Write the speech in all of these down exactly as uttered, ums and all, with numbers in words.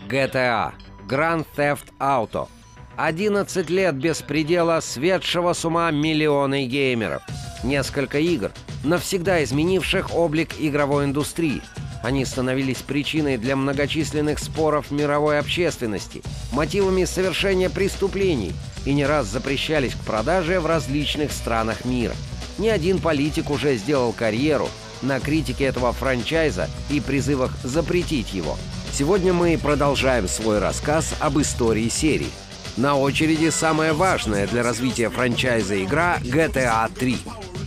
джи ти эй – Grand Theft Auto. одиннадцать лет беспредела, светшего с ума миллионы геймеров. Несколько игр, навсегда изменивших облик игровой индустрии. Они становились причиной для многочисленных споров мировой общественности, мотивами совершения преступлений и не раз запрещались к продаже в различных странах мира. Ни один политик уже сделал карьеру на критике этого франчайза и призывах запретить его. Сегодня мы продолжаем свой рассказ об истории серии. На очереди самая важная для развития франчайза игра джи ти эй три.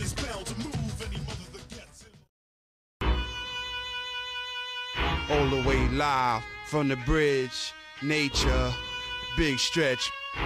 All the way live from the bridge, nature, big stretch.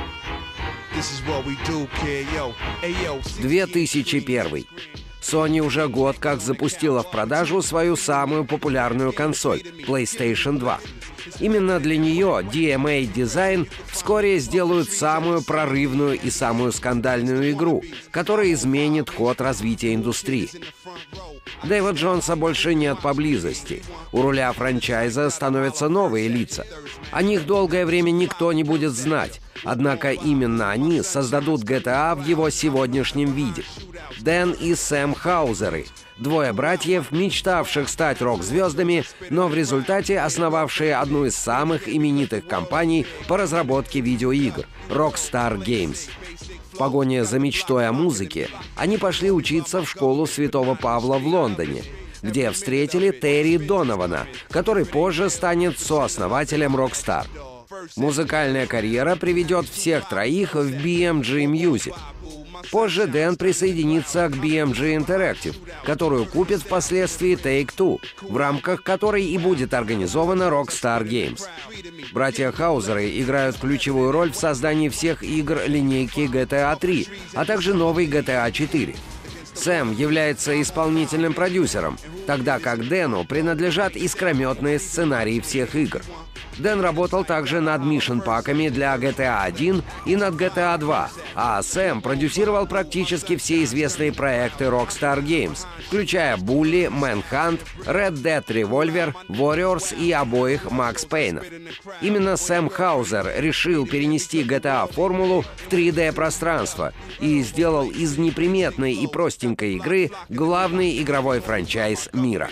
This is what we do, kid. Yo, hey, yo. две тысячи первый. Sony уже год как запустила в продажу свою самую популярную консоль — PlayStation два. Именно для нее ди эм эй Design вскоре сделают самую прорывную и самую скандальную игру, которая изменит ход развития индустрии. Дэйва Джонса больше нет поблизости. У руля франчайза становятся новые лица. О них долгое время никто не будет знать. Однако именно они создадут джи ти эй в его сегодняшнем виде. Дэн и Сэм Хаузеры — двое братьев, мечтавших стать рок-звездами, но в результате основавшие одну из самых именитых компаний по разработке видеоигр — Rockstar Games. В погоне за мечтой о музыке они пошли учиться в школу Святого Павла в Лондоне, где встретили Терри Донована, который позже станет сооснователем Rockstar. Музыкальная карьера приведет всех троих в би эм джи Music. Позже Дэн присоединится к би эм джи Interactive, которую купит впоследствии Take-Two, в рамках которой и будет организована Rockstar Games. Братья Хаузеры играют ключевую роль в создании всех игр линейки джи ти эй три, а также новой джи ти эй четыре. Сэм является исполнительным продюсером, тогда как Дэну принадлежат искрометные сценарии всех игр. Дэн работал также над мишн-паками для джи ти эй один и над джи ти эй два, а Сэм продюсировал практически все известные проекты Rockstar Games, включая Bully, Manhunt, Red Dead Revolver, Warriors и обоих Макс Пейнов. Именно Сэм Хаузер решил перенести джи ти эй-формулу в три дэ-пространство и сделал из неприметной и простенькой игры главный игровой франчайз мира.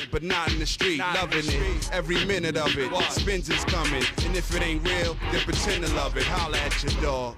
And if it ain't real, then pretend to love it. Holla at your dog.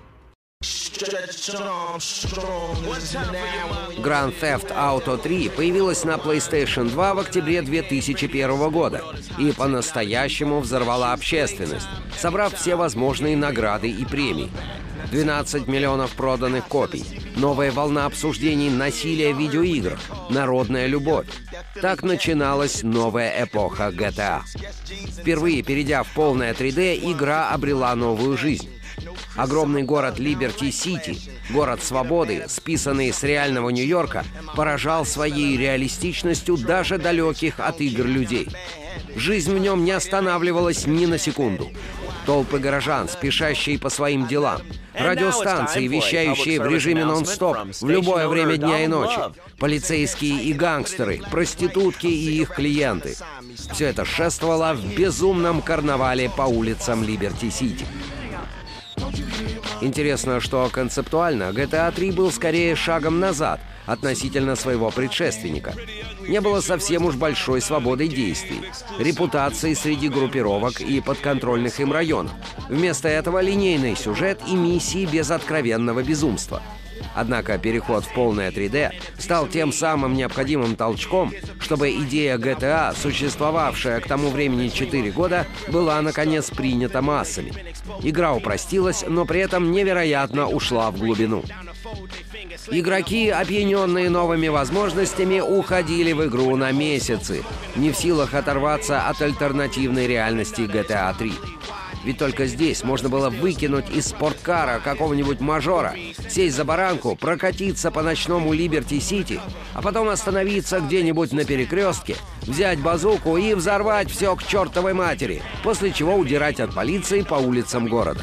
Grand Theft Auto три появилась на PlayStation два в октябре две тысячи первого года и по-настоящему взорвала общественность, собрав все возможные награды и премии. двенадцать миллионов проданных копий, новая волна обсуждений насилия в видеоиграх, народная любовь. Так начиналась новая эпоха джи ти эй. Впервые перейдя в полное три дэ, игра обрела новую жизнь. Огромный город Либерти-Сити, город свободы, списанный с реального Нью-Йорка, поражал своей реалистичностью даже далеких от игр людей. Жизнь в нем не останавливалась ни на секунду. Толпы горожан, спешащие по своим делам, радиостанции, вещающие в режиме нон-стоп в любое время дня и ночи, полицейские и гангстеры, проститутки и их клиенты. Все это шествовало в безумном карнавале по улицам Либерти-Сити. Интересно, что концептуально джи ти эй три был скорее шагом назад относительно своего предшественника. Не было совсем уж большой свободы действий, репутации среди группировок и подконтрольных им районов. Вместо этого линейный сюжет и миссии без откровенного безумства. Однако переход в полное три дэ стал тем самым необходимым толчком, чтобы идея джи ти эй, существовавшая к тому времени четыре года, была наконец принята массами. Игра упростилась, но при этом невероятно ушла в глубину. Игроки, опьяненные новыми возможностями, уходили в игру на месяцы, не в силах оторваться от альтернативной реальности джи ти эй три. Ведь только здесь можно было выкинуть из спорткара какого-нибудь мажора, сесть за баранку, прокатиться по ночному Либерти-Сити, а потом остановиться где-нибудь на перекрестке, взять базуку и взорвать все к чертовой матери, после чего удирать от полиции по улицам города.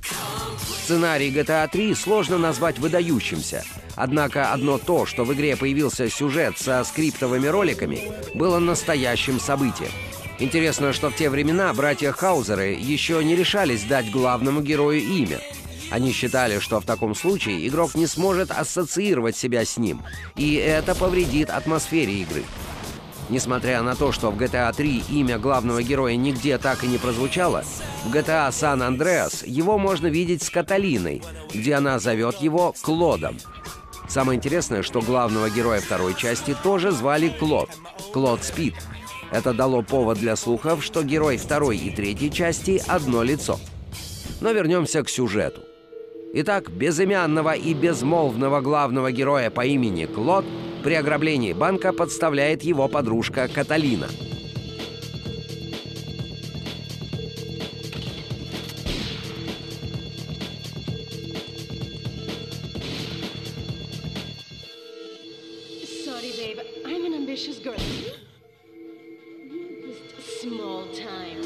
Сценарий джи ти эй три сложно назвать выдающимся. Однако одно то, что в игре появился сюжет со скриптовыми роликами, было настоящим событием. Интересно, что в те времена братья Хаузеры еще не решались дать главному герою имя. Они считали, что в таком случае игрок не сможет ассоциировать себя с ним, и это повредит атмосфере игры. Несмотря на то, что в джи ти эй три имя главного героя нигде так и не прозвучало, в джи ти эй San Andreas его можно видеть с Каталиной, где она зовет его Клодом. Самое интересное, что главного героя второй части тоже звали Клод. Клод Спид. Это дало повод для слухов, что герой второй и третьей части одно лицо. Но вернемся к сюжету. Итак, безымянного и безмолвного главного героя по имени Клод при ограблении банка подставляет его подружка Каталина. Sorry, babe. I'm an ambitious girl. Just small time.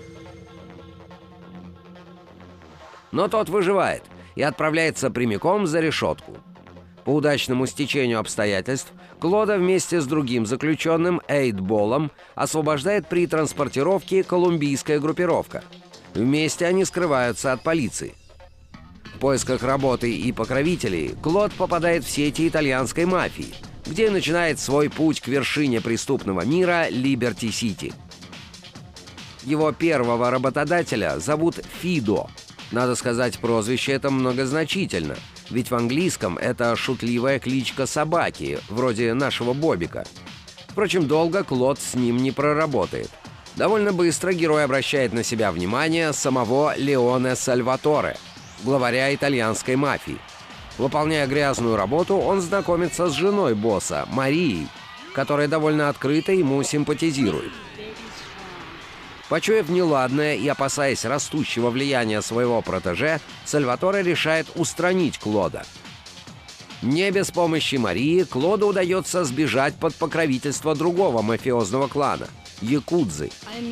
Но тот выживает и отправляется прямиком за решетку. По удачному стечению обстоятельств Клода вместе с другим заключенным Эйтболом освобождает при транспортировке колумбийская группировка. Вместе они скрываются от полиции. В поисках работы и покровителей Клод попадает в сети итальянской мафии, где начинает свой путь к вершине преступного мира Либерти-Сити. Его первого работодателя зовут Фидо. Надо сказать, прозвище это многозначительно, ведь в английском это шутливая кличка собаки, вроде нашего Бобика. Впрочем, долго Клод с ним не проработает. Довольно быстро герой обращает на себя внимание самого Леоне Сальваторе, главаря итальянской мафии. Выполняя грязную работу, он знакомится с женой босса, Марией, которая довольно открыто ему симпатизирует. Почуяв неладное и опасаясь растущего влияния своего протеже, Сальваторе решает устранить Клода. Не без помощи Марии Клоду удается сбежать под покровительство другого мафиозного клана – Якудзы.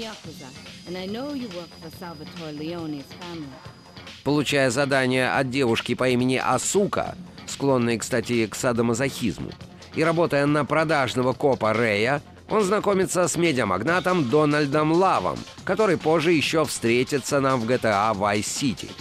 Получая задание от девушки по имени Асука, склонной, кстати, к садомазохизму, и работая на продажного копа Рэя, он знакомится с медиамагнатом Дональдом Лавом, который позже еще встретится нам в джи ти эй Vice City.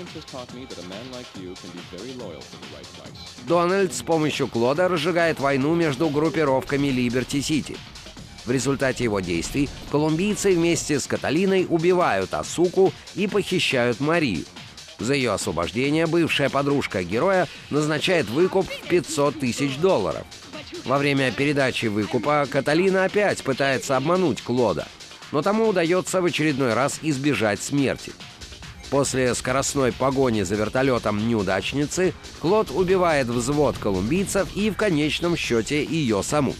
Дональд с помощью Клода разжигает войну между группировками Либерти-Сити. В результате его действий колумбийцы вместе с Каталиной убивают Асуку и похищают Марию. За ее освобождение бывшая подружка героя назначает выкуп в пятьсот тысяч долларов. Во время передачи выкупа Каталина опять пытается обмануть Клода, но тому удается в очередной раз избежать смерти. После скоростной погони за вертолетом неудачницы Клод убивает взвод колумбийцев и в конечном счете ее саму.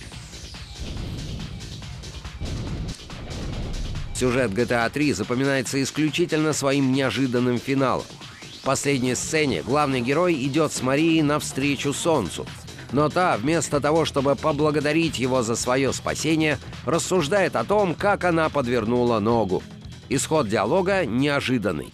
Сюжет джи ти эй три запоминается исключительно своим неожиданным финалом. В последней сцене главный герой идет с Марией навстречу солнцу. Но та, вместо того, чтобы поблагодарить его за свое спасение, рассуждает о том, как она подвернула ногу. Исход диалога неожиданный.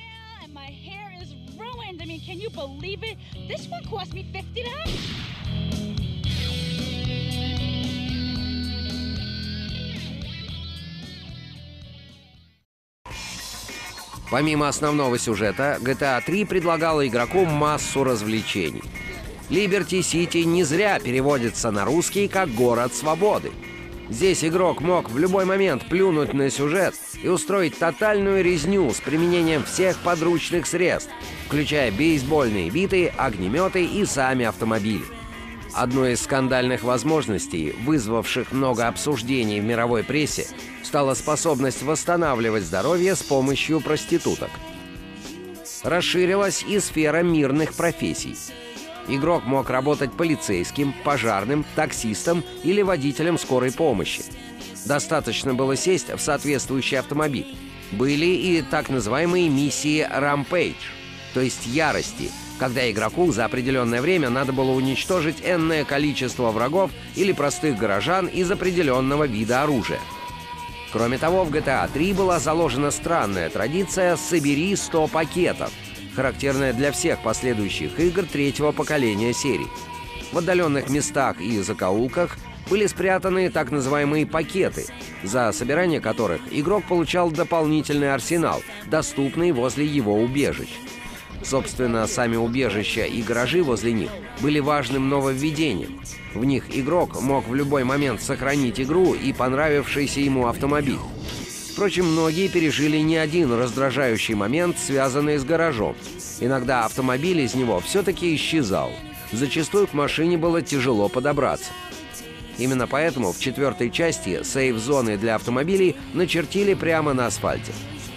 Помимо основного сюжета, джи ти эй три предлагала игроку массу развлечений. Либерти-Сити не зря переводится на русский как «город свободы». Здесь игрок мог в любой момент плюнуть на сюжет и устроить тотальную резню с применением всех подручных средств, включая бейсбольные биты, огнеметы и сами автомобили. Одной из скандальных возможностей, вызвавших много обсуждений в мировой прессе, стала способность восстанавливать здоровье с помощью проституток. Расширилась и сфера мирных профессий. Игрок мог работать полицейским, пожарным, таксистом или водителем скорой помощи. Достаточно было сесть в соответствующий автомобиль. Были и так называемые миссии Rampage, то есть ярости, когда игроку за определенное время надо было уничтожить энное количество врагов или простых горожан из определенного вида оружия. Кроме того, в джи ти эй три была заложена странная традиция «собери сто пакетов», характерная для всех последующих игр третьего поколения серии. В отдаленных местах и закоулках были спрятаны так называемые пакеты, за собирание которых игрок получал дополнительный арсенал, доступный возле его убежищ. Собственно, сами убежища и гаражи возле них были важным нововведением. В них игрок мог в любой момент сохранить игру и понравившийся ему автомобиль. Впрочем, многие пережили не один раздражающий момент, связанный с гаражом. Иногда автомобиль из него все-таки исчезал. Зачастую к машине было тяжело подобраться. Именно поэтому в четвертой части сейф-зоны для автомобилей начертили прямо на асфальте.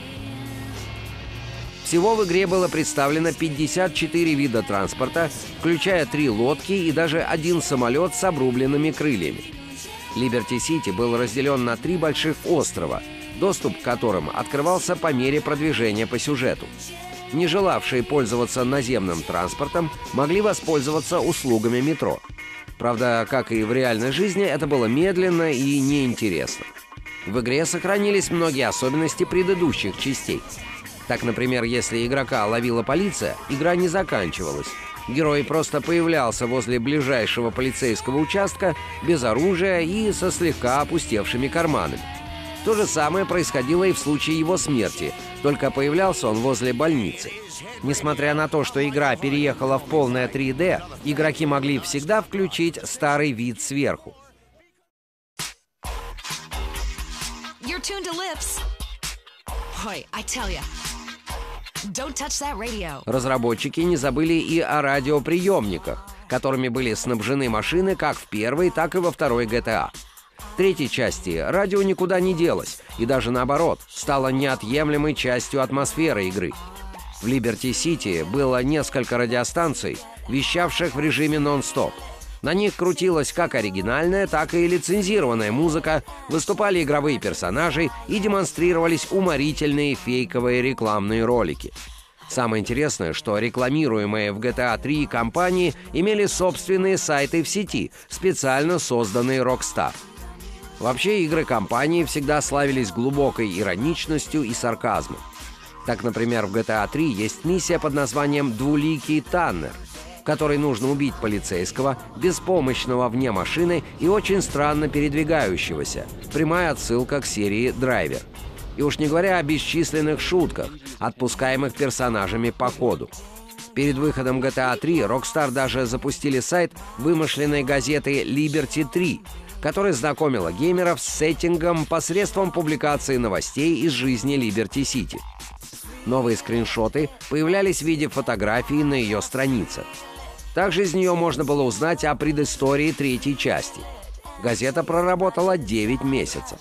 Всего в игре было представлено пятьдесят четыре вида транспорта, включая три лодки и даже один самолет с обрубленными крыльями. Либерти-Сити был разделен на три больших острова, доступ к которым открывался по мере продвижения по сюжету. Не желавшие пользоваться наземным транспортом могли воспользоваться услугами метро. Правда, как и в реальной жизни, это было медленно и неинтересно. В игре сохранились многие особенности предыдущих частей. Так, например, если игрока ловила полиция, игра не заканчивалась. Герой просто появлялся возле ближайшего полицейского участка без оружия и со слегка опустевшими карманами. То же самое происходило и в случае его смерти, только появлялся он возле больницы. Несмотря на то, что игра переехала в полное три дэ, игроки могли всегда включить старый вид сверху. You're tuned to Lips. Boy, I tell ya. Don't touch that radio. Разработчики не забыли и о радиоприемниках, которыми были снабжены машины как в первой, так и во второй джи ти эй. В третьей части радио никуда не делось, и даже наоборот, стало неотъемлемой частью атмосферы игры. В Либерти-Сити было несколько радиостанций, вещавших в режиме нон-стоп. На них крутилась как оригинальная, так и лицензированная музыка, выступали игровые персонажи и демонстрировались уморительные фейковые рекламные ролики. Самое интересное, что рекламируемые в джи ти эй три компании имели собственные сайты в сети, специально созданные Rockstar. Вообще, игры компании всегда славились глубокой ироничностью и сарказмом. Так, например, в джи ти эй три есть миссия под названием «Двуликий Таннер», в которой нужно убить полицейского, беспомощного вне машины и очень странно передвигающегося. Прямая отсылка к серии «Драйвер». И уж не говоря о бесчисленных шутках, отпускаемых персонажами по ходу. Перед выходом джи ти эй три Rockstar даже запустили сайт вымышленной газеты «Либерти три», которая знакомила геймеров с сеттингом посредством публикации новостей из жизни Либерти-Сити. Новые скриншоты появлялись в виде фотографий на ее страницах. Также из нее можно было узнать о предыстории третьей части. Газета проработала девять месяцев.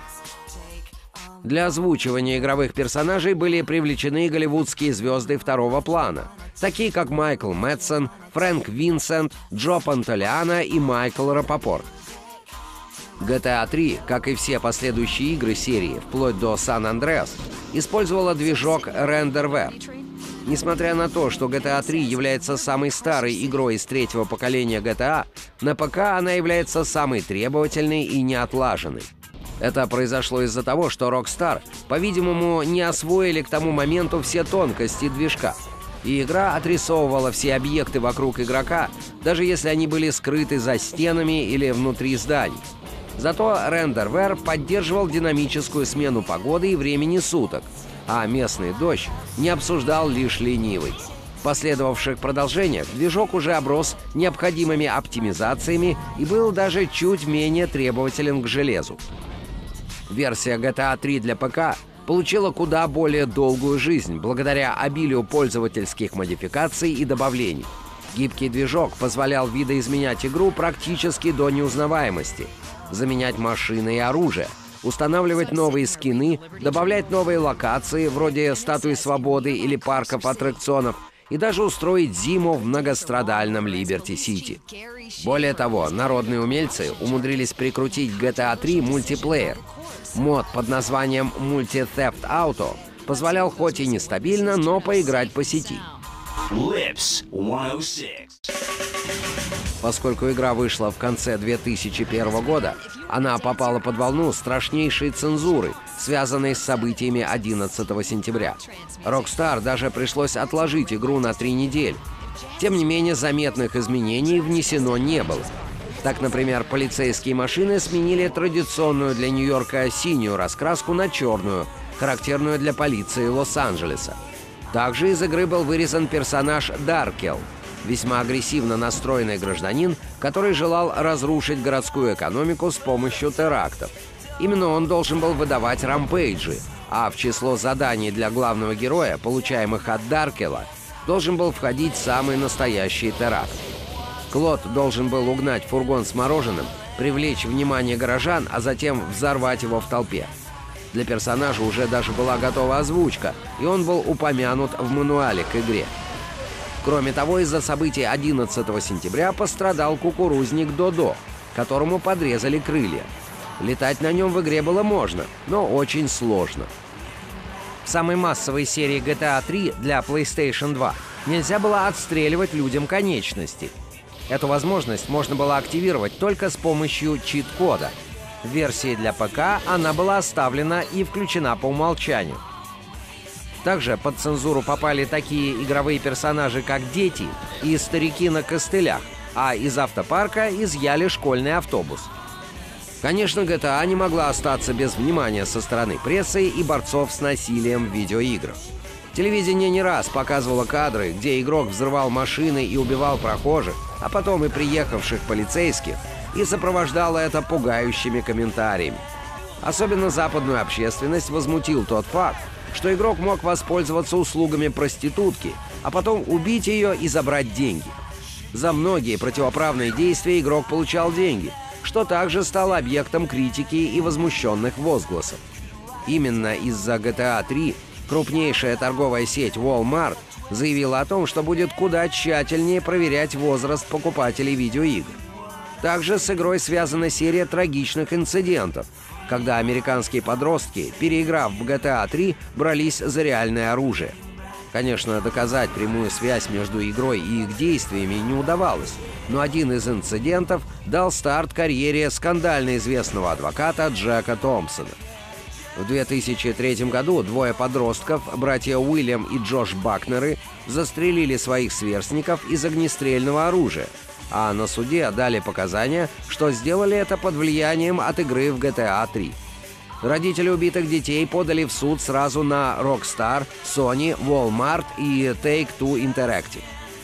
Для озвучивания игровых персонажей были привлечены голливудские звезды второго плана, такие как Майкл Мэтсон, Фрэнк Винсент, Джо Пантолеано и Майкл Рапопорт. джи ти эй три, как и все последующие игры серии, вплоть до Сан-Андреас, использовала движок RenderWare. Несмотря на то, что джи ти эй три является самой старой игрой из третьего поколения джи ти эй, на ПК она является самой требовательной и неотлаженной. Это произошло из-за того, что Rockstar, по-видимому, не освоили к тому моменту все тонкости движка, и игра отрисовывала все объекты вокруг игрока, даже если они были скрыты за стенами или внутри зданий. Зато RenderWare поддерживал динамическую смену погоды и времени суток, а местный дождь не обсуждал лишь ленивый. В последовавших продолжениях движок уже оброс необходимыми оптимизациями и был даже чуть менее требователен к железу. Версия джи ти эй три для ПК получила куда более долгую жизнь благодаря обилию пользовательских модификаций и добавлений. Гибкий движок позволял видоизменять игру практически до неузнаваемости, заменять машины и оружие, устанавливать новые скины, добавлять новые локации, вроде Статуи Свободы или парков аттракционов, и даже устроить зиму в многострадальном Либерти-Сити. Более того, народные умельцы умудрились прикрутить к джи ти эй три мультиплеер. Мод под названием Multi Theft Auto позволял хоть и нестабильно, но поиграть по сети. Lips сто шесть. Поскольку игра вышла в конце две тысячи первого года, она попала под волну страшнейшей цензуры, связанной с событиями одиннадцатого сентября. Rockstar даже пришлось отложить игру на три недели. Тем не менее, заметных изменений внесено не было. Так, например, полицейские машины сменили традиционную для Нью-Йорка синюю раскраску на черную, характерную для полиции Лос-Анджелеса. Также из игры был вырезан персонаж Даркел, весьма агрессивно настроенный гражданин, который желал разрушить городскую экономику с помощью терактов. Именно он должен был выдавать рампейджи, а в число заданий для главного героя, получаемых от Даркела, должен был входить самый настоящий теракт. Клод должен был угнать фургон с мороженым, привлечь внимание горожан, а затем взорвать его в толпе. Для персонажа уже даже была готова озвучка, и он был упомянут в мануале к игре. Кроме того, из-за событий одиннадцатого сентября пострадал кукурузник Додо, которому подрезали крылья. Летать на нем в игре было можно, но очень сложно. В самой массовой серии джи ти эй три для PlayStation два нельзя было отстреливать людям конечности. Эту возможность можно было активировать только с помощью чит-кода. В версии для ПК она была оставлена и включена по умолчанию. Также под цензуру попали такие игровые персонажи, как дети и старики на костылях, а из автопарка изъяли школьный автобус. Конечно, джи ти эй не могла остаться без внимания со стороны прессы и борцов с насилием в видеоиграх. Телевидение не раз показывало кадры, где игрок взрывал машины и убивал прохожих, а потом и приехавших полицейских, и сопровождало это пугающими комментариями. Особенно западную общественность возмутил тот факт, что игрок мог воспользоваться услугами проститутки, а потом убить ее и забрать деньги. За многие противоправные действия игрок получал деньги, что также стало объектом критики и возмущенных возгласов. Именно из-за джи ти эй три крупнейшая торговая сеть Walmart заявила о том, что будет куда тщательнее проверять возраст покупателей видеоигр. Также с игрой связана серия трагичных инцидентов, когда американские подростки, переиграв в джи ти эй три, брались за реальное оружие. Конечно, доказать прямую связь между игрой и их действиями не удавалось, но один из инцидентов дал старт карьере скандально известного адвоката Джека Томпсона. В две тысячи третьем году двое подростков, братья Уильям и Джош Бакнеры, застрелили своих сверстников из огнестрельного оружия, а на суде дали показания, что сделали это под влиянием от игры в джи ти эй три. Родители убитых детей подали в суд сразу на Rockstar, Sony, Walmart и Take-Two Interactive.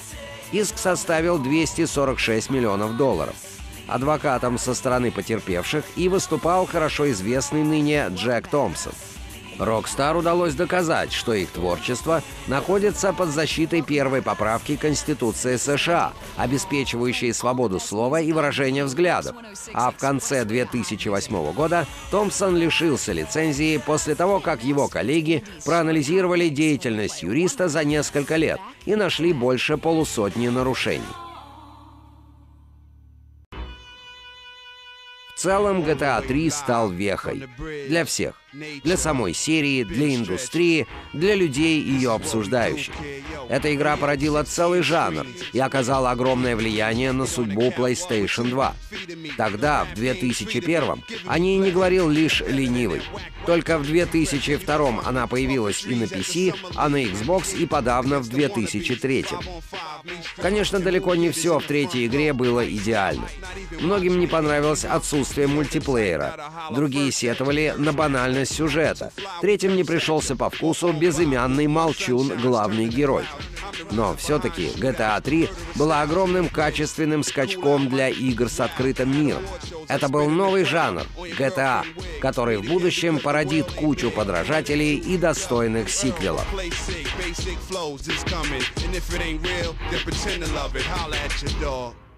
Иск составил двести сорок шесть миллионов долларов. Адвокатом со стороны потерпевших и выступал хорошо известный ныне Джек Томпсон. Rockstar удалось доказать, что их творчество находится под защитой первой поправки Конституции США, обеспечивающей свободу слова и выражения взглядов. А в конце две тысячи восьмого года Томпсон лишился лицензии после того, как его коллеги проанализировали деятельность юриста за несколько лет и нашли больше полусотни нарушений. В целом, джи ти эй три стал вехой для всех. Для самой серии, для индустрии, для людей, ее обсуждающих. Эта игра породила целый жанр и оказала огромное влияние на судьбу PlayStation два. Тогда, в две тысячи первом, о ней не говорил лишь ленивый. Только в две тысячи втором она появилась и на пи си, а на Xbox и подавно в две тысячи третьем. Конечно, далеко не все в третьей игре было идеально. Многим не понравилось отсутствие мультиплеера. Другие сетовали на банальность сюжета. Третьим не пришелся по вкусу безымянный молчун главный герой. Но все-таки джи ти эй три была огромным качественным скачком для игр с открытым миром. Это был новый жанр джи ти эй, который в будущем породит кучу подражателей и достойных сиквелов. Play sick, basic flows is coming. And if it ain't real, then pretend to love it. Holla at your dog.